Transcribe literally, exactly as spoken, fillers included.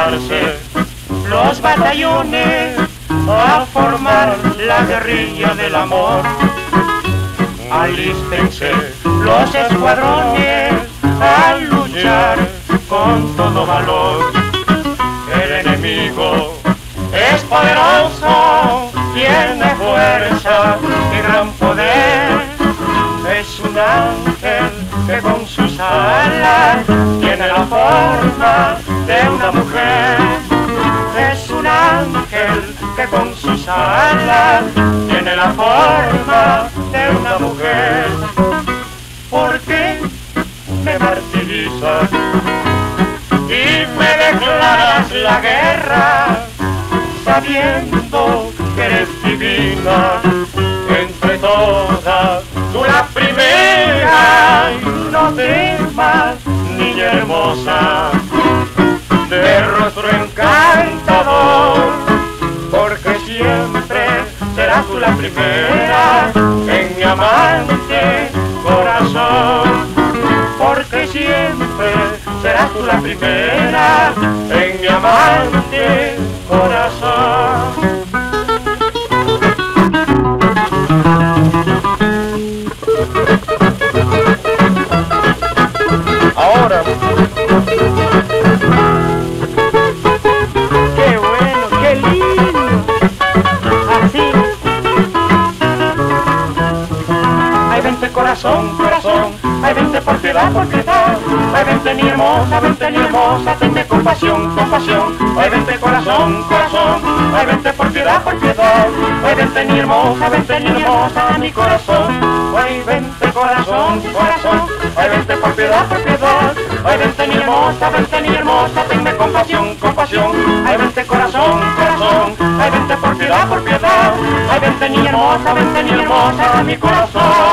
alistarse los batallones a formar la guerrilla del amor. Alístense los escuadrones a luchar con todo valor. El enemigo es poderoso, tiene fuerza y gran poder. Es un ángel que con sus alas tiene la forma de una mujer. Es un ángel que con sus alas tiene la forma de una mujer. ¿Por qué me martirizas y me declaras la guerra, sabiendo que eres divina entre todas, tú la primera? Y no temas, niña hermosa, de rostro encantador, porque siempre serás tú la primera en mi amante corazón. Porque siempre serás tú la primera en mi amante corazón. Ahora, qué bueno, qué lindo. Así. ay, vente corazón, corazón, ay, vente por piedad, por piedad. Ay, vente ni hermosa, vente ni hermosa, tenme compasión, compasión. Ay, vente corazón, corazón, ay, vente por piedad, por piedad. Ay, vente ni hermosa, vente ni hermosa, mi corazón. Ay, vente corazón, corazón, ay, vente por piedad, por piedad. Ay, vente ni hermosa, vente ni hermosa, tenme compasión, compasión. Ay, vente corazón, corazón, ay, vente por piedad, por piedad. Ay, vente ni hermosa, vente ni hermosa, mi corazón.